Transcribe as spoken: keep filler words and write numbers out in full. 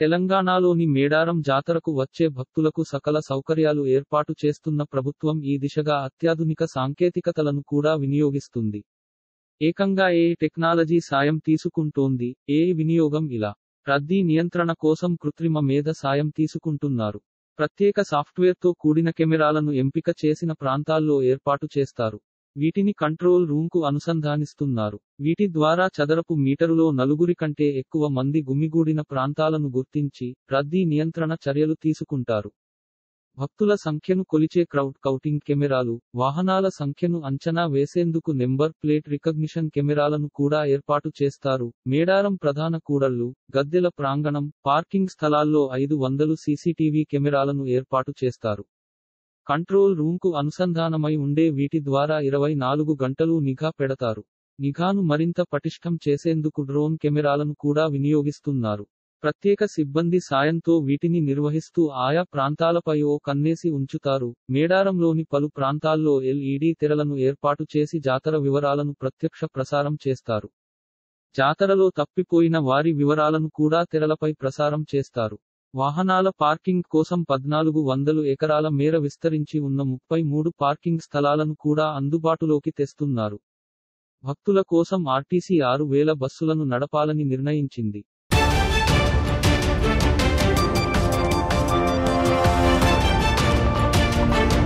తెలంగాణలోని మేడారం జాతరకు వచ్చే భక్తులకు సకల సౌకర్యాలు ఏర్పాటు చేస్తున్న ప్రభుత్వం ఈ దిశగా అత్యాధునిక సాంకేతికతలను కూడా వినియోగిస్తుంది. ఏకంగా ఏఐ టెక్నాలజీ సాయం తీసుకుంటోంది. ఏఐ వినియోగం ఇలా. రద్దీ నియంత్రణ కోసం కృత్రిమ మేధ సాయం తీసుకుంటున్నారు. ప్రత్యేక సాఫ్ట్వేర్తో కూడిన కెమెరాలను ఎంపిక చేసిన ప్రాంతాల్లో ఏర్పాటు చేస్తారు. వీటిని కంట్రోల్ రూమ్కు అనుసంధానిస్తున్నారు. వీటి ద్వారా చదరపు మీటరులో నలుగురి కంటే ఎక్కువ మంది గుమిగూడిన ప్రాంతాలను గుర్తించి, రద్దీ నియంత్రణ చర్యలు తీసుకుంటారు. భక్తుల సంఖ్యను కొలిచే క్రౌడ్ కౌంటింగ్ కెమెరాలు, వాహనాల సంఖ్యను అంచనా వేసేందుకు నెంబర్ ప్లేట్ రికగ్నిషన్ కెమెరాలను కూడా ఏర్పాటు చేస్తారు. మేడారం ప్రధాన కూడళ్లు, గద్దెల ప్రాంగణం, పార్కింగ్ స్థలాల్లో ఐదు వందలు సీసీటీవీ కెమెరాలను ఏర్పాటు చేస్తారు. కంట్రోల్ రూమ్కు అనుసంధానమై ఉండే వీటి ద్వారా ఇరవై నాలుగు గంటలూ నిఘా పెడతారు. నిఘాను మరింత పటిష్టం చేసేందుకు డ్రోన్ కెమెరాలను కూడా వినియోగిస్తున్నారు. ప్రత్యేక సిబ్బంది సాయంతో వీటిని నిర్వహిస్తూ ఆయా ప్రాంతాలపై ఓ కన్నేసి ఉంచుతారు. మేడారంలోని పలు ప్రాంతాల్లో ఎల్ఈడీ తెరలను ఏర్పాటు చేసి జాతర వివరాలను ప్రత్యక్ష ప్రసారం చేస్తారు. జాతరలో తప్పిపోయిన వారి వివరాలను కూడా తెరలపై ప్రసారం చేస్తారు. వాహనాల పార్కింగ్ కోసం పద్నాలుగు వందలు ఎకరాల మేర విస్తరించి ఉన్న ముప్పై మూడు పార్కింగ్ స్థలాలను కూడా అందుబాటులోకి తెస్తున్నారు. భక్తుల కోసం ఆర్టీసీ ఆరు వేల బస్సులను నడపాలని నిర్ణయించింది.